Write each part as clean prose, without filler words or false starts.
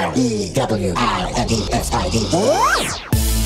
R-E-W-I-N-D-S-I-D.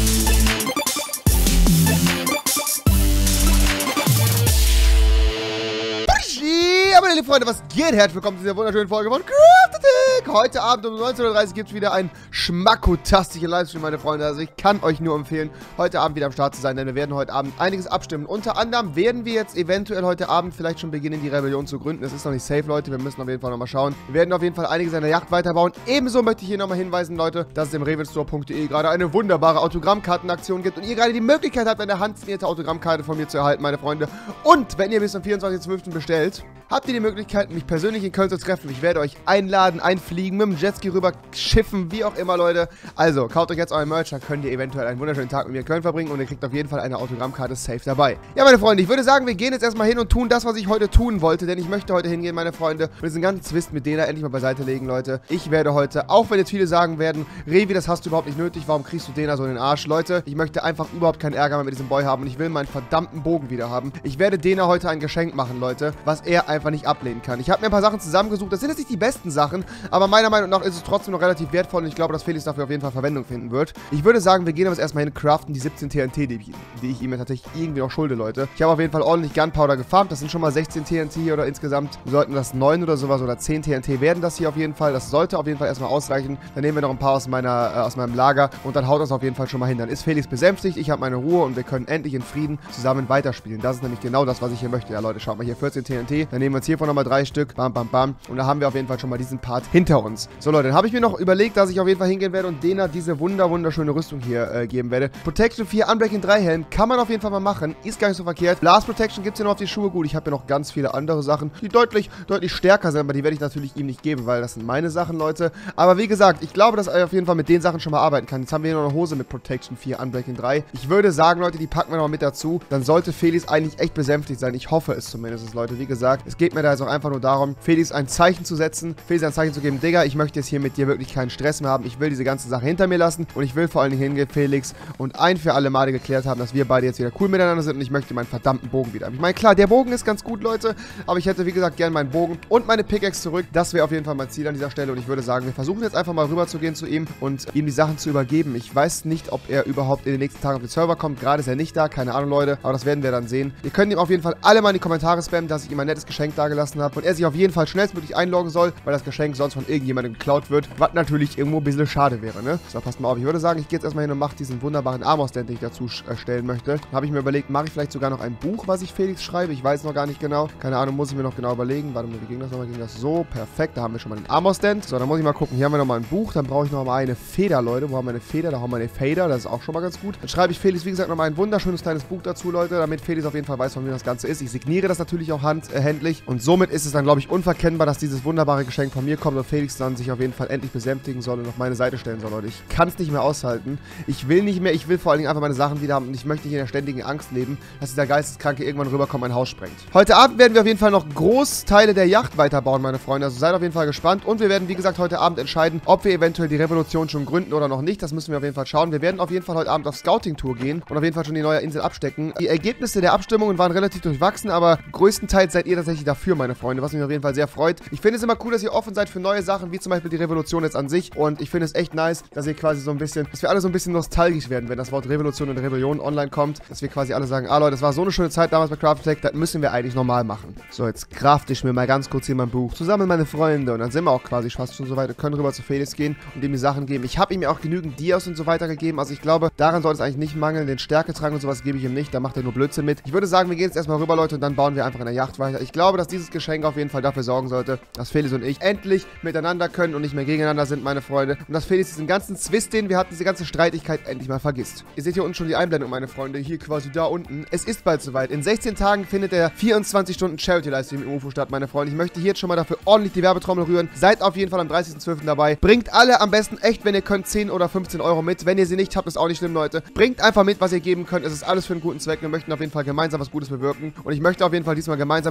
Ja, meine lieben Freunde, was geht? Herzlich willkommen zu dieser wunderschönen Folge von Craftetic. Heute Abend um 19:30 Uhr gibt es wieder einen schmackotastischen Livestream, meine Freunde. Also ich kann euch nur empfehlen, heute Abend wieder am Start zu sein, denn wir werden heute Abend einiges abstimmen. Unter anderem werden wir jetzt eventuell heute Abend vielleicht schon beginnen, die Rebellion zu gründen. Es ist noch nicht safe, Leute. Wir müssen auf jeden Fall nochmal schauen. Wir werden auf jeden Fall einiges an der Yacht weiterbauen. Ebenso möchte ich hier nochmal hinweisen, Leute, dass es im revelstore.de gerade eine wunderbare Autogrammkartenaktion gibt und ihr gerade die Möglichkeit habt, eine handsignierte Autogrammkarte von mir zu erhalten, meine Freunde. Und wenn ihr bis zum 24.05. bestellt, habt ihr die Möglichkeit, mich persönlich in Köln zu treffen. Ich werde euch einladen, einfliegen, mit dem Jetski rüber schiffen, wie auch immer, Leute. Also, kauft euch jetzt euren Merch, dann könnt ihr eventuell einen wunderschönen Tag mit mir in Köln verbringen und ihr kriegt auf jeden Fall eine Autogrammkarte safe dabei. Ja, meine Freunde, ich würde sagen, wir gehen jetzt erstmal hin und tun das, was ich heute tun wollte, denn ich möchte heute hingehen, meine Freunde, und diesen ganzen Zwist mit Dena endlich mal beiseite legen, Leute. Ich werde heute, auch wenn jetzt viele sagen werden, Revi, das hast du überhaupt nicht nötig, warum kriegst du Dena so in den Arsch? Leute, ich möchte einfach überhaupt keinen Ärger mehr mit diesem Boy haben und ich will meinen verdammten Bogen wieder haben. Ich werde Dena heute ein Geschenk machen, Leute, was er einfach nicht ablehnen kann. Ich habe mir ein paar Sachen zusammengesucht. Das sind jetzt nicht die besten Sachen, aber meiner Meinung nach ist es trotzdem noch relativ wertvoll und ich glaube, dass Felix dafür auf jeden Fall Verwendung finden wird. Ich würde sagen, wir gehen aber erstmal hin, craften die 17 TNT, die ich ihm tatsächlich irgendwie noch schulde, Leute. Ich habe auf jeden Fall ordentlich Gunpowder gefarmt. Das sind schon mal 16 TNT hier oder insgesamt sollten das 9 oder sowas oder 10 TNT werden das hier auf jeden Fall. Das sollte auf jeden Fall erstmal ausreichen. Dann nehmen wir noch ein paar aus meinem Lager und dann haut das auf jeden Fall schon mal hin. Dann ist Felix besänftigt, ich habe meine Ruhe und wir können endlich in Frieden zusammen weiterspielen. Das ist nämlich genau das, was ich hier möchte. Ja, Leute, schaut mal hier, 14 TNT. Dann nehmen wir uns hiervon nochmal 3 Stück. Bam, bam, bam. Und da haben wir auf jeden Fall schon mal diesen Part hinter uns. So, Leute, dann habe ich mir noch überlegt, dass ich auf jeden Fall hingehen werde und Dena diese wunderschöne Rüstung hier geben werde. Protection 4, Unbreaking 3 Helm. Kann man auf jeden Fall mal machen. Ist gar nicht so verkehrt. Blast Protection gibt es ja noch auf die Schuhe. Gut, ich habe ja noch ganz viele andere Sachen, die deutlich stärker sind, aber die werde ich natürlich ihm nicht geben, weil das sind meine Sachen, Leute. Aber wie gesagt, ich glaube, dass er auf jeden Fall mit den Sachen schon mal arbeiten kann. Jetzt haben wir hier noch eine Hose mit Protection 4, Unbreaking 3. Ich würde sagen, Leute, die packen wir noch mit dazu. Dann sollte Felix eigentlich echt besänftigt sein. Ich hoffe es zumindest, Leute. Wie gesagt, es geht mir da jetzt auch einfach nur darum, Felix ein Zeichen zu setzen, Felix ein Zeichen zu geben, Digga, ich möchte jetzt hier mit dir wirklich keinen Stress mehr haben. Ich will diese ganze Sache hinter mir lassen und ich will vor allen Dingen hingehen, Felix, und ein für alle Male geklärt haben, dass wir beide jetzt wieder cool miteinander sind und ich möchte meinen verdammten Bogen wieder haben. Ich meine, klar, der Bogen ist ganz gut, Leute, aber ich hätte, wie gesagt, gern meinen Bogen und meine Pickaxe zurück. Das wäre auf jeden Fall mein Ziel an dieser Stelle und ich würde sagen, wir versuchen jetzt einfach mal rüber zu gehen zu ihm und ihm die Sachen zu übergeben. Ich weiß nicht, ob er überhaupt in den nächsten Tagen auf den Server kommt. Gerade ist er nicht da, keine Ahnung, Leute, aber das werden wir dann sehen. Ihr könnt ihm auf jeden Fall alle mal in die Kommentare spammen, dass ich ihm ein nettes Geschenk dagelassen habe und er sich auf jeden Fall schnellstmöglich einloggen soll, weil das Geschenk sonst von irgendjemandem geklaut wird, was natürlich irgendwo ein bisschen schade wäre, ne? So, passt mal auf. Ich würde sagen, ich gehe jetzt erstmal hin und mache diesen wunderbaren Armor-Stand, den ich dazu stellen möchte. Dann habe ich mir überlegt, mache ich vielleicht sogar noch ein Buch, was ich Felix schreibe? Ich weiß noch gar nicht genau. Keine Ahnung, muss ich mir noch genau überlegen. Warte mal, wie ging das nochmal? Ging das so? Perfekt, da haben wir schon mal den Armor-Stand. So, dann muss ich mal gucken. Hier haben wir nochmal ein Buch. Dann brauche ich nochmal eine Feder, Leute. Wo haben wir eine Feder? Da haben wir eine Fader. Das ist auch schon mal ganz gut. Dann schreibe ich Felix, wie gesagt, nochmal ein wunderschönes kleines Buch dazu, Leute, damit Felix auf jeden Fall weiß, von wem das Ganze ist. Ich signiere das natürlich auch handhändlich und somit ist es dann, glaube ich, unverkennbar, dass dieses wunderbare Geschenk von mir kommt und Felix dann sich auf jeden Fall endlich besänftigen soll und auf meine Seite stellen soll, Leute. Ich kann es nicht mehr aushalten. Ich will nicht mehr. Ich will vor allen Dingen einfach meine Sachen wieder haben und ich möchte nicht in der ständigen Angst leben, dass dieser Geisteskranke irgendwann rüberkommt und mein Haus sprengt. Heute Abend werden wir auf jeden Fall noch Großteile der Yacht weiterbauen, meine Freunde. Also seid auf jeden Fall gespannt und wir werden, wie gesagt, heute Abend entscheiden, ob wir eventuell die Revolution schon gründen oder noch nicht. Das müssen wir auf jeden Fall schauen. Wir werden auf jeden Fall heute Abend auf Scouting-Tour gehen und auf jeden Fall schon die neue Insel abstecken. Die Ergebnisse der Abstimmungen waren relativ durchwachsen, aber größtenteils seid ihr tatsächlich dafür, meine Freunde, was mich auf jeden Fall sehr freut. Ich finde es immer cool, dass ihr offen seid für neue Sachen, wie zum Beispiel die Revolution jetzt an sich und ich finde es echt nice, dass ihr quasi so ein bisschen, dass wir alle so ein bisschen nostalgisch werden, wenn das Wort Revolution und Rebellion online kommt, dass wir quasi alle sagen, ah Leute, das war so eine schöne Zeit damals bei Craftetic, das müssen wir eigentlich normal machen. So, jetzt crafte ich mir mal ganz kurz hier mein Buch, zusammen mit meinen Freunden und dann sind wir auch quasi fast schon so weit, wir können rüber zu Felix gehen und ihm die Sachen geben. Ich habe ihm ja auch genügend Dias und so weiter gegeben, also ich glaube, daran soll es eigentlich nicht mangeln, den Stärketrank und sowas gebe ich ihm nicht, da macht er nur Blödsinn mit. Ich würde sagen, wir gehen jetzt erstmal rüber, Leute, und dann bauen wir einfach in der Yacht weiter. Ich glaube, dass dieses Geschenk auf jeden Fall dafür sorgen sollte, dass Felix und ich endlich miteinander können und nicht mehr gegeneinander sind, meine Freunde. Und dass Felix diesen ganzen Zwist, den wir hatten, diese ganze Streitigkeit endlich mal vergisst. Ihr seht hier unten schon die Einblendung, meine Freunde. Hier quasi da unten. Es ist bald soweit. In 16 Tagen findet der 24-Stunden-Charity-Livestream im UFO statt, meine Freunde. Ich möchte hier jetzt schon mal dafür ordentlich die Werbetrommel rühren. Seid auf jeden Fall am 30.12. dabei. Bringt alle am besten echt, wenn ihr könnt, 10 oder 15 Euro mit. Wenn ihr sie nicht habt, ist auch nicht schlimm, Leute. Bringt einfach mit, was ihr geben könnt. Es ist alles für einen guten Zweck. Wir möchten auf jeden Fall gemeinsam was Gutes bewirken. Und ich möchte auf jeden Fall diesmal gemeinsam mit euch die Spenden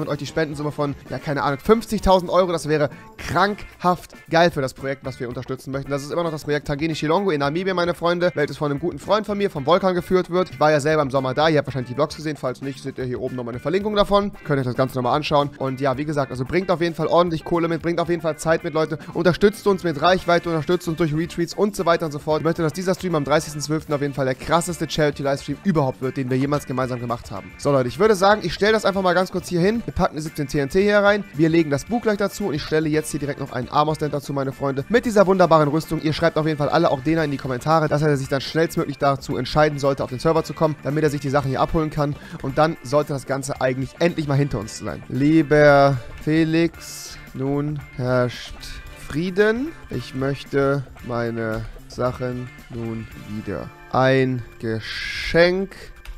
Spendensumme von, ja, keine Ahnung, 50.000 Euro. Das wäre krankhaft geil für das Projekt, was wir unterstützen möchten. Das ist immer noch das Projekt Tangeni Shilongo in Namibia, meine Freunde, welches von einem guten Freund von mir, vom Volkan, geführt wird. Ich war ja selber im Sommer da. Ihr habt wahrscheinlich die Vlogs gesehen. Falls nicht, seht ihr hier oben nochmal eine Verlinkung davon. Könnt ihr euch das Ganze nochmal anschauen. Und ja, wie gesagt, also bringt auf jeden Fall ordentlich Kohle mit, bringt auf jeden Fall Zeit mit, Leute. Unterstützt uns mit Reichweite, unterstützt uns durch Retweets und so weiter und so fort. Ich möchte, dass dieser Stream am 30.12. auf jeden Fall der krasseste Charity-Livestream überhaupt wird, den wir jemals gemeinsam gemacht haben. So, Leute, ich würde sagen, ich stelle das einfach mal ganz kurz hier hin. Wir packen die 17 TNT hier rein. Wir legen das Buch gleich dazu und ich stelle jetzt hier direkt noch einen Armor-Stand dazu, meine Freunde, mit dieser wunderbaren Rüstung. Ihr schreibt auf jeden Fall alle, auch Dena, in die Kommentare, dass er sich dann schnellstmöglich dazu entscheiden sollte, auf den Server zu kommen, damit er sich die Sachen hier abholen kann. Und dann sollte das Ganze eigentlich endlich mal hinter uns sein. Lieber Felix, nun herrscht Frieden. Ich möchte meine Sachen nun wieder. Ein Geschenk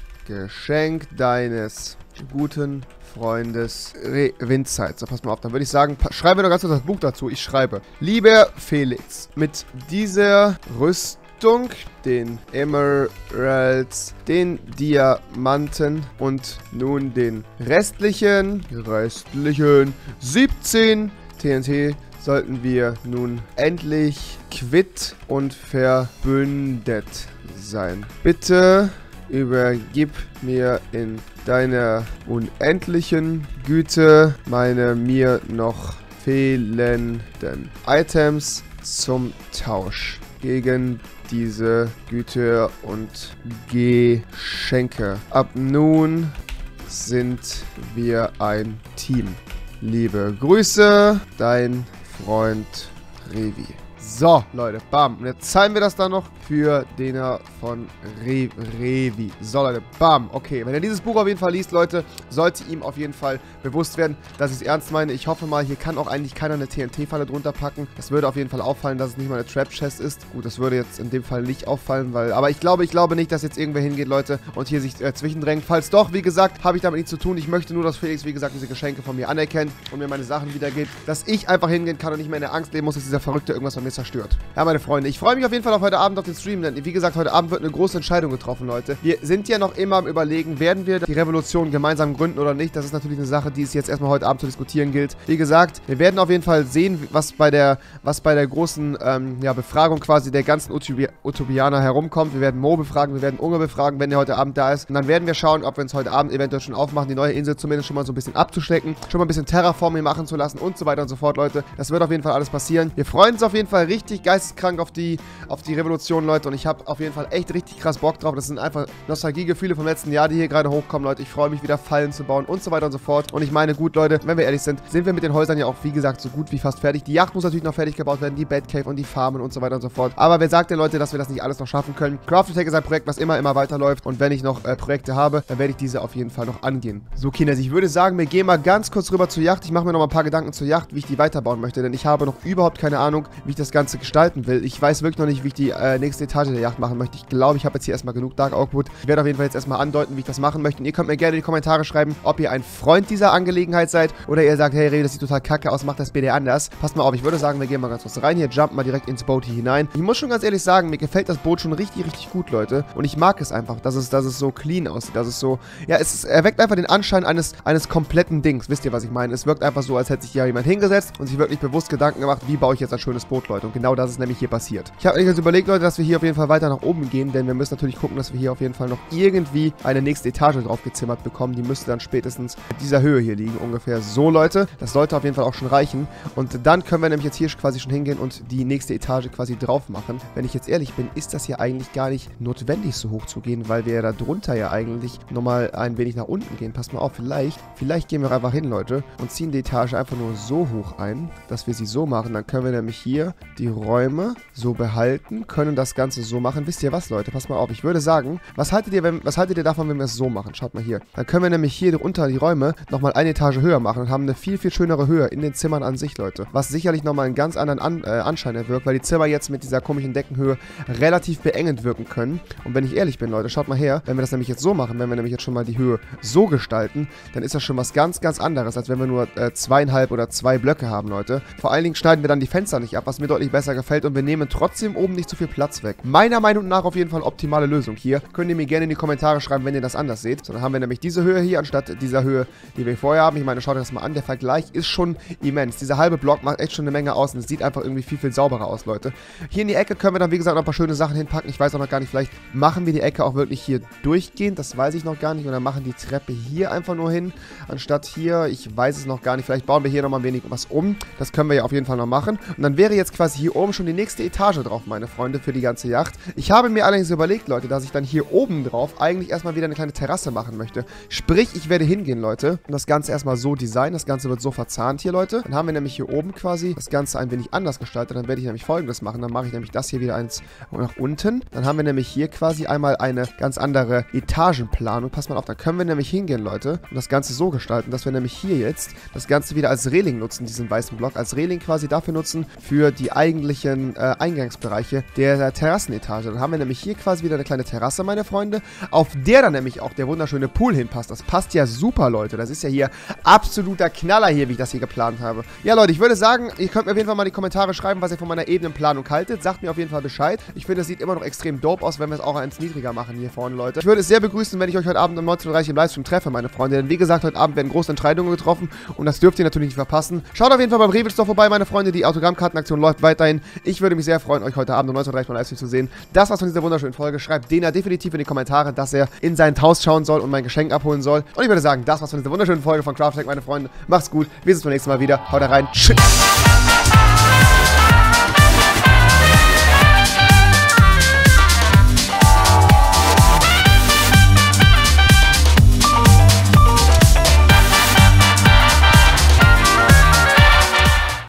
deines guten Freundes Windzeit. So, pass mal auf, dann würde ich sagen, schreiben wir doch ganz kurz das Buch dazu. Ich schreibe: Lieber Felix, mit dieser Rüstung, den Emeralds, den Diamanten und nun den restlichen 17 TNT sollten wir nun endlich quitt und verbündet sein. Bitte übergib mir in deiner unendlichen Güte meine mir noch fehlenden Items zum Tausch gegen diese Güter und Geschenke. Ab nun sind wir ein Team. Liebe Grüße, dein Freund Revi. So, Leute, bam. Und jetzt zahlen wir das dann noch für Dena von Revi. So, Leute, bam. Okay, wenn er dieses Buch auf jeden Fall liest, Leute, sollte ihm auf jeden Fall bewusst werden, dass ich es ernst meine. Ich hoffe mal, hier kann auch eigentlich keiner eine TNT-Falle drunter packen. Das würde auf jeden Fall auffallen, dass es nicht mal eine Trap-Chest ist. Gut, das würde jetzt in dem Fall nicht auffallen, weil... Aber ich glaube nicht, dass jetzt irgendwer hingeht, Leute, und hier sich zwischendrängt. Falls doch, wie gesagt, habe ich damit nichts zu tun. Ich möchte nur, dass Felix, wie gesagt, diese Geschenke von mir anerkennt und mir meine Sachen wiedergibt. Dass ich einfach hingehen kann und nicht mehr in der Angst leben muss, dass dieser Verrückte irgendwas von mir zerstört. Ja, meine Freunde, ich freue mich auf jeden Fall auf heute Abend auf den Stream, denn wie gesagt, heute Abend wird eine große Entscheidung getroffen, Leute. Wir sind ja noch immer am Überlegen, werden wir die Revolution gemeinsam gründen oder nicht. Das ist natürlich eine Sache, die es jetzt erstmal heute Abend zu diskutieren gilt. Wie gesagt, wir werden auf jeden Fall sehen, was bei der großen Befragung quasi der ganzen Utopianer herumkommt. Wir werden Mo befragen, wir werden Unge befragen, wenn der heute Abend da ist. Und dann werden wir schauen, ob wir uns heute Abend eventuell schon aufmachen, die neue Insel zumindest schon mal so ein bisschen abzustecken, schon mal ein bisschen Terraforming machen zu lassen und so weiter und so fort, Leute. Das wird auf jeden Fall alles passieren. Wir freuen uns auf jeden Fall richtig geisteskrank auf die Revolution, Leute, und ich habe auf jeden Fall echt richtig krass Bock drauf. Das sind einfach Nostalgiegefühle vom letzten Jahr, die hier gerade hochkommen, Leute. Ich freue mich wieder, Fallen zu bauen und so weiter und so fort. Und ich meine, gut, Leute, wenn wir ehrlich sind wir mit den Häusern ja auch, wie gesagt, so gut wie fast fertig. Die Yacht muss natürlich noch fertig gebaut werden, die Batcave und die Farmen und so weiter und so fort. Aber wer sagt denn, Leute, dass wir das nicht alles noch schaffen können? Craft-Attack ist ein Projekt, was immer weiterläuft, und wenn ich noch Projekte habe, dann werde ich diese auf jeden Fall noch angehen. So, Kinder, ich würde sagen, wir gehen mal ganz kurz rüber zur Yacht. Ich mache mir noch mal ein paar Gedanken zur Yacht, wie ich die weiterbauen möchte, denn ich habe noch überhaupt keine Ahnung, wie ich das Ganze gestalten will. Ich weiß wirklich noch nicht, wie ich die nächste Etage der Yacht machen möchte. Ich glaube, ich habe jetzt hier erstmal genug Dark Oakwood. Ich werde auf jeden Fall jetzt erstmal andeuten, wie ich das machen möchte. Und ihr könnt mir gerne in die Kommentare schreiben, ob ihr ein Freund dieser Angelegenheit seid oder ihr sagt, hey, Revi, das sieht total kacke aus, macht das BD anders. Passt mal auf, ich würde sagen, wir gehen mal ganz kurz rein hier, jumpen mal direkt ins Boot hier hinein. Ich muss schon ganz ehrlich sagen, mir gefällt das Boot schon richtig gut, Leute. Und ich mag es einfach, dass es so clean aussieht, dass es so, ja, es erweckt einfach den Anschein eines kompletten Dings. Wisst ihr, was ich meine? Es wirkt einfach so, als hätte sich hier jemand hingesetzt und sich wirklich bewusst Gedanken gemacht, wie baue ich jetzt ein schönes Boot, Leute. Und genau das ist nämlich hier passiert. Ich habe mir jetzt überlegt, Leute, dass wir hier auf jeden Fall weiter nach oben gehen, denn wir müssen natürlich gucken, dass wir hier auf jeden Fall noch irgendwie eine nächste Etage drauf gezimmert bekommen. Die müsste dann spätestens in dieser Höhe hier liegen, ungefähr so, Leute. Das sollte auf jeden Fall auch schon reichen. Und dann können wir nämlich jetzt hier quasi schon hingehen und die nächste Etage quasi drauf machen. Wenn ich jetzt ehrlich bin, ist das hier eigentlich gar nicht notwendig, so hoch zu gehen, weil wir ja da drunter ja eigentlich nochmal ein wenig nach unten gehen. Passt mal auf, vielleicht gehen wir auch einfach hin, Leute, und ziehen die Etage einfach nur so hoch ein, dass wir sie so machen. Dann können wir nämlich hier die Räume so behalten, können das Ganze so machen. Wisst ihr was, Leute? Passt mal auf. Ich würde sagen, was haltet ihr davon, wenn wir es so machen? Schaut mal hier. Dann können wir nämlich hier unter die Räume nochmal eine Etage höher machen und haben eine viel schönere Höhe in den Zimmern an sich, Leute. Was sicherlich nochmal einen ganz anderen Anschein erwirkt, weil die Zimmer jetzt mit dieser komischen Deckenhöhe relativ beengend wirken können. Und wenn ich ehrlich bin, Leute, schaut mal her, wenn wir das nämlich jetzt so machen, wenn wir nämlich jetzt schon mal die Höhe so gestalten, dann ist das schon was ganz anderes, als wenn wir nur 2,5 oder 2 Blöcke haben, Leute. Vor allen Dingen schneiden wir dann die Fenster nicht ab, was mir deutlich deutlich besser gefällt und wir nehmen trotzdem oben nicht zu viel Platz weg. Meiner Meinung nach auf jeden Fall optimale Lösung hier. Könnt ihr mir gerne in die Kommentare schreiben, wenn ihr das anders seht. So, dann haben wir nämlich diese Höhe hier anstatt dieser Höhe, die wir vorher haben. Ich meine, schaut euch das mal an. Der Vergleich ist schon immens. Dieser halbe Block macht echt schon eine Menge aus und es sieht einfach irgendwie viel, viel sauberer aus, Leute. Hier in die Ecke können wir dann, wie gesagt, noch ein paar schöne Sachen hinpacken. Ich weiß auch noch gar nicht, vielleicht machen wir die Ecke auch wirklich hier durchgehend. Das weiß ich noch gar nicht. Oder machen die Treppe hier einfach nur hin, anstatt hier. Ich weiß es noch gar nicht. Vielleicht bauen wir hier nochmal ein wenig was um. Das können wir ja auf jeden Fall noch machen. Und dann wäre jetzt quasi hier oben schon die nächste Etage drauf, meine Freunde, für die ganze Yacht. Ich habe mir allerdings überlegt, Leute, dass ich dann hier oben drauf eigentlich erstmal wieder eine kleine Terrasse machen möchte. Sprich, ich werde hingehen, Leute, und das Ganze erstmal so designen. Das Ganze wird so verzahnt hier, Leute. Dann haben wir nämlich hier oben quasi das Ganze ein wenig anders gestaltet. Dann werde ich nämlich Folgendes machen. Dann mache ich nämlich das hier wieder eins nach unten. Dann haben wir nämlich hier quasi einmal eine ganz andere Etagenplanung. Pass mal auf, dann können wir nämlich hingehen, Leute, und das Ganze so gestalten, dass wir nämlich hier jetzt das Ganze wieder als Reling nutzen, diesen weißen Block, als Reling quasi dafür nutzen, für die eigentlichen Eingangsbereiche der Terrassenetage. Dann haben wir nämlich hier quasi wieder eine kleine Terrasse, meine Freunde, auf der dann nämlich auch der wunderschöne Pool hinpasst. Das passt ja super, Leute. Das ist ja hier absoluter Knaller hier, wie ich das hier geplant habe. Ja, Leute, ich würde sagen, ihr könnt mir auf jeden Fall mal in die Kommentare schreiben, was ihr von meiner Ebenenplanung haltet. Sagt mir auf jeden Fall Bescheid. Ich finde, das sieht immer noch extrem dope aus, wenn wir es auch eins niedriger machen hier vorne, Leute. Ich würde es sehr begrüßen, wenn ich euch heute Abend um 19:30 Uhr im Livestream treffe, meine Freunde. Denn wie gesagt, heute Abend werden große Entscheidungen getroffen und das dürft ihr natürlich nicht verpassen. Schaut auf jeden Fall beim Rewe Store vorbei, meine Freunde. Die Autogrammkartenaktion läuft weiterhin. Ich würde mich sehr freuen, euch heute Abend um 19:30 Uhr beim Livestream zu sehen. Das war's von dieser wunderschönen Folge. Schreibt Dena definitiv in die Kommentare, dass er in sein Haus schauen soll und mein Geschenk abholen soll. Und ich würde sagen, das war's von dieser wunderschönen Folge von Craft Attack, meine Freunde. Macht's gut. Wir sehen uns beim nächsten Mal wieder. Haut rein. Tschüss.